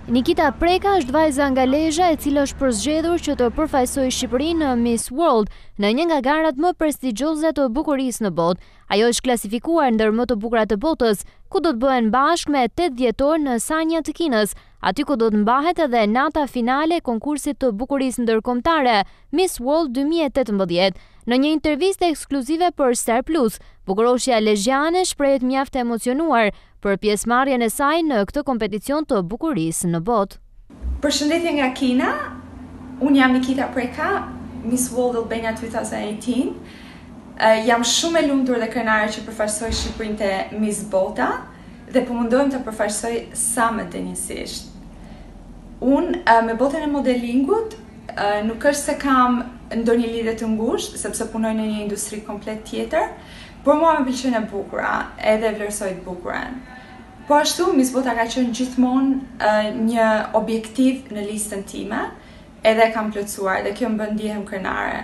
Nikita Preka është vajza nga Lezha e cila është përzgjedhur që të përfaqësojë Shqipërinë në Miss World në një nga garat më prestigjoze të bukurisë në botë. Ajo është klasifikuar ndër më të bukurat të botës, ku do të bëhen bashkë me 8 dhjetor në Sanya të Kinës, aty ku do të mbahet edhe nata finale e konkursit të bukurisë nderkombëtare Miss World 2018. Në një interviste ekskluzive për Star Plus, Bukuroshja Lezhjane shprehet mjaft e emocionuar për pjesëmarrjen e saj në këtë kompeticion të bukurisë në botë. Përshëndetje nga Kina, unë jam Nikita Preka, Miss World Albania 2018. Jam shumë e lumtur dhe kënaqur që përfaqësoj Shqipërinë te Miss Bota dhe po mundohem të përfaqësoj sa më denjësisht. Unë me botën e modelingut nuk është se kam ndonjë lidhje të ngushtë, sepse punoj në një industri komplet tjetër, por mua më pëlqen e bukura, edhe vlerësoj të bukurën. Po ashtu, Miss Bota ka qenë gjithmonë një objektiv në listën time, edhe kam plotësuar dhe kjo më bën ndihem krenare.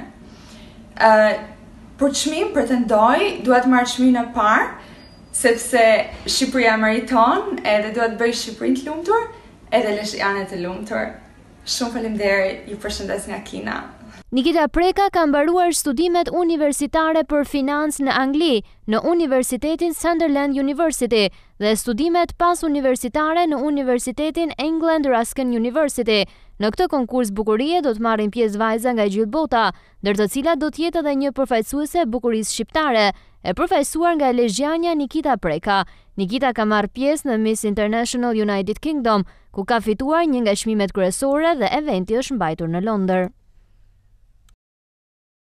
Për çmim pretendoj, dua të marr çmimin e parë, sepse Shqipëria meriton, edhe dua të bëj Shqipërinë të lumtur, edhe lezhjanet të lumtur. Shumë faleminderit, ju përshëndes nga Kina. Nikita Preka ka mbaruar studimet universitare për financë në Angli, në Universitetin Sunderland University dhe studimet pas universitare në Universitetin Anglia Ruskin University. Në këtë konkurs bukurie do të marrin pjesë vajza nga gjithë bota, ndër të cilat do të jetë edhe një përfaqësuese bukurisë shqiptare, e përfaqësuar nga lezhjanja Nikita Preka. Nikita ka marrë pjesë në Miss International United Kingdom, ku ka fituar një nga çmimet kryesore dhe eventi është mbajtur në Londër.